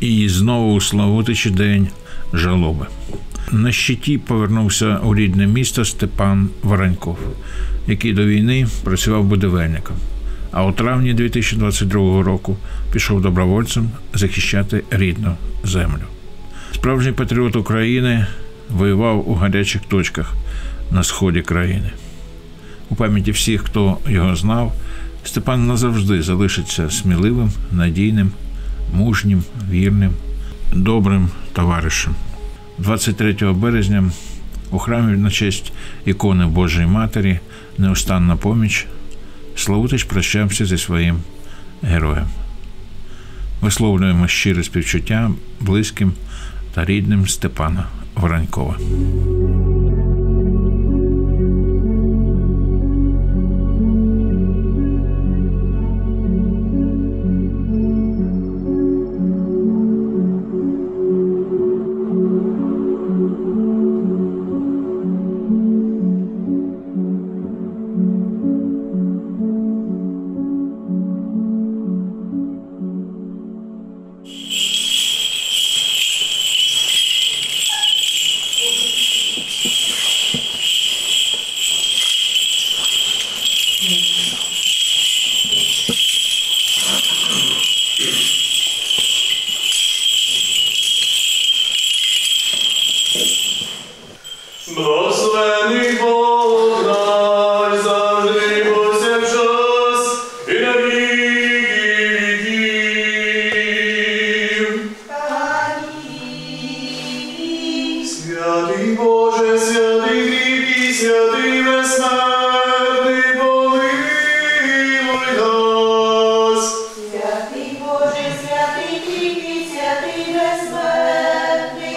І знову у Славутичі день жалоби. На щиті повернувся у рідне місто Степан Вороньков, який до війни працював будівельником, а у травні 2022 року пішов добровольцем захищати рідну землю. Справжній патріот України воював у гарячих точках на сході країни. У пам'яті всіх, хто його знав, Степан назавжди залишиться сміливим, надійним, мужнім, вірним, добрим товаришем. 23 березня у храмі на честь ікони Божої Матері «Неустанна поміч» Славутич прощався зі своїм героєм. Висловлюємо щире співчуття близьким та рідним Степана Воронькова. Благословений Бог наш, завжди повсякчас і на віки віків. Амінь. Святий Боже, святий кріпкий, святий безсмертний, помилуй нас. Святий Боже, святий кріпкий, святий безсмертний,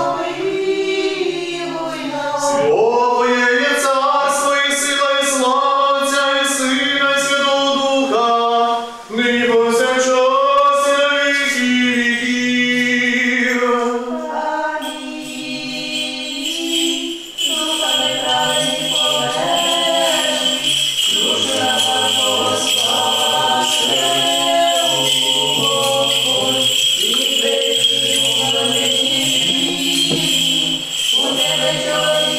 помилуй нас. Твоє є царство і сила, і слава Отця і Сина, і Святого Духа, нині повсякчас і на віки віків. Амінь. Духа неправедних помилуй, душу раба Твого спаси, Господь, від віків помилуй. У Тебе чорні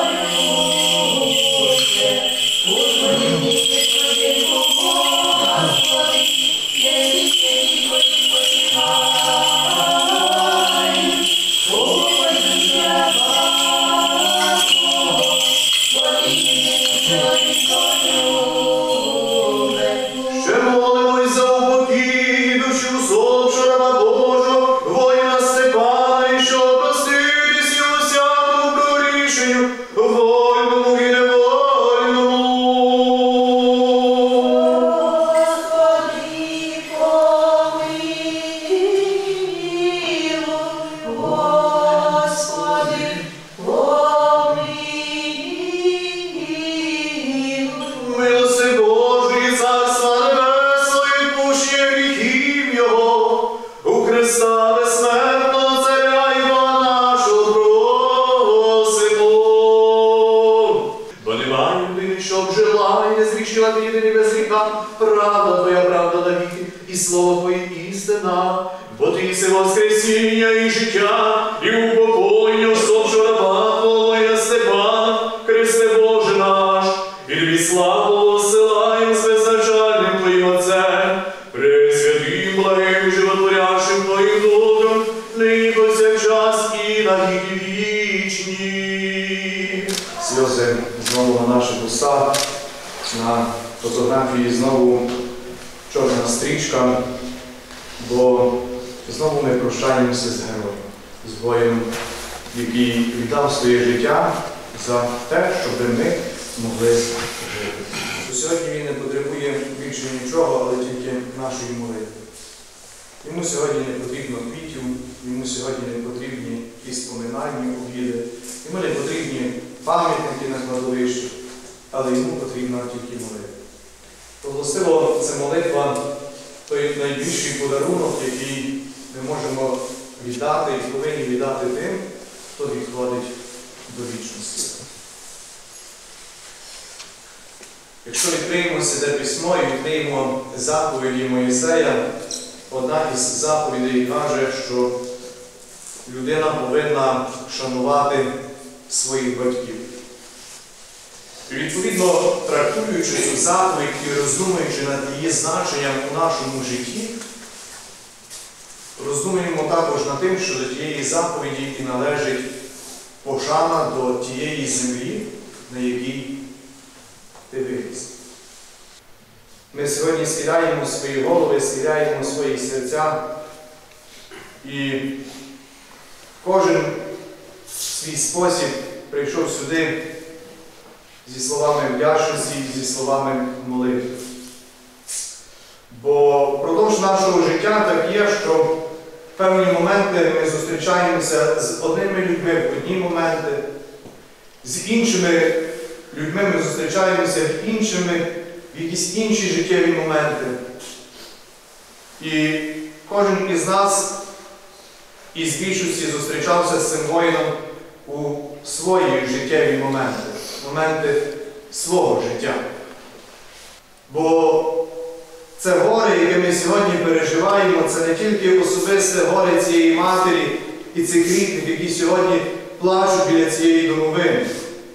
полюбте, у Твоїм місці чоловіку, Господи, де вічне Твої починай. У Твоїм раба Твого, Твоїм чоловіку любе. Ще молимось за упокій душі усопшого раба Божого, воїна Степана, і щоб проститись йому всякому прорішенню, вольному і невольному. Господи, помилуй, Господи, помилуй. Милости Божої, царства небесного, відпущення гріхів його, у Христа безсмертного царя Івана нашого просимо. Бо немає людини, щоб жила і не зрішила ти єдиний без гріха, правда Твоя, правда навіки, і слово Твоє істина, бо Ти єси воскресіння і життя, і упокоєння усопшого раба Твого воїна Степана, Христе Боже наш, і Тобі славу посилаєм з беззначальним Твоїм Отцем, пресвятим, благим і животворящим Твоїм Духом, нині повсякчас і на віки вічні. Сльози знову на наших устах, на фотографії знову чорна стрічка, бо знову ми прощаємося з героєм, з воїном, який віддав своє життя за те, щоб ми могли жити. Сьогодні він не потребує більше нічого, але тільки нашої молитви. Йому сьогодні не потрібно квітів, йому сьогодні не потрібні якісь поминальні обіди, йому не потрібні пам'ятники на кладовищі, але йому потрібна тільки молитва. Властиво, це молитва той найбільший подарунок, який ми можемо віддати і повинні віддати тим, хто відходить до вічності. Якщо відкриємо Святе Письмо і відкриємо заповіді Моїсея, одна із заповідей каже, що людина повинна шанувати своїх батьків. І відповідно, трактуючи цю заповідь і роздумуючи над її значенням у нашому житті, роздумуємо також над тим, що до тієї заповіді і належить пошана до тієї землі, на якій ти виріс. Ми сьогодні схиляємо свої голови, схиляємо свої серця, і кожен в свій спосіб прийшов сюди зі словами вдячності, зі словами молитви. Бо впродовж нашого життя так є, що в певні моменти ми зустрічаємося з одними людьми в одні моменти, з іншими людьми ми зустрічаємося в якісь інші життєві моменти. І кожен із нас із більшості зустрічався з цим воїном у свої життєві моменти свого життя. Бо це горе, яке ми сьогодні переживаємо, це не тільки особисте горе цієї матері і цих рідних, які сьогодні плачуть біля цієї домовини.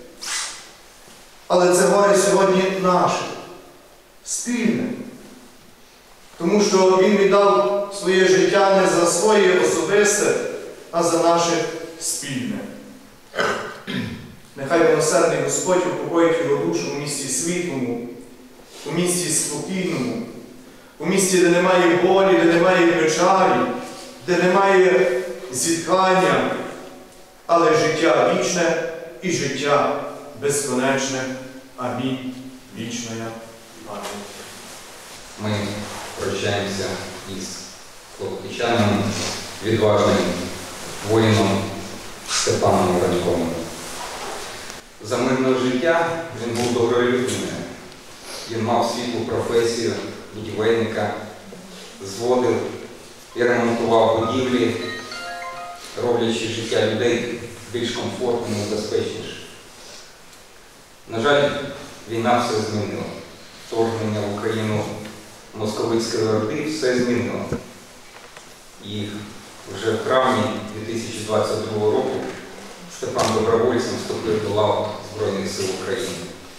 Але це горе сьогодні наше, спільне. Тому що він віддав своє життя не за своє особисте, а за наше спільне. Нехай милосердний Господь упокоїть його душу у місті світлому, у місті спокійному, у місті, де немає болі, де немає печалі, де немає зітхання, але життя вічне і життя безконечне. Амінь. Вічна пам'ять. Ми прощаємося із хлопчанином, відважним воїном Степаном Вороньковим. За мирного життя він був доброю людиною. Він мав світлу професію будівельника, зводив і ремонтував будівлі, роблячи життя людей більш комфортним і безпечнішим. На жаль, війна все змінила. Вторгнення в Україну московицької орди все змінило. І вже в травні 2022 року Степан добровольцем вступив до лав Збройних сил України.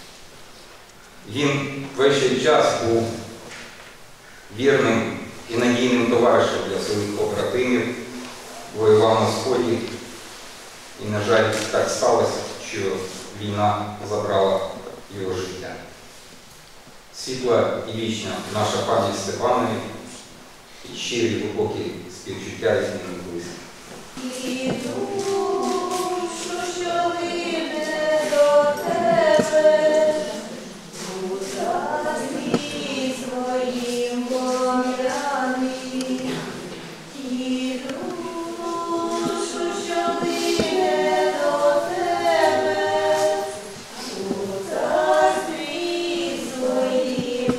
Він весь цей час був вірним і надійним товаришем для своїх побратимів, воював на Сході. І, на жаль, так сталося, що війна забрала його життя. Світла і вічна наша пам'ять Степанові і щирі глибокі співчуття із ним близькі. І душу, що лине до тебе, у царстві своїм пом'яни. І душу, що лине до тебе, у царстві своїм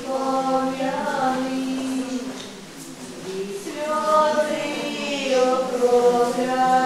пом'яни. І сльози окроплять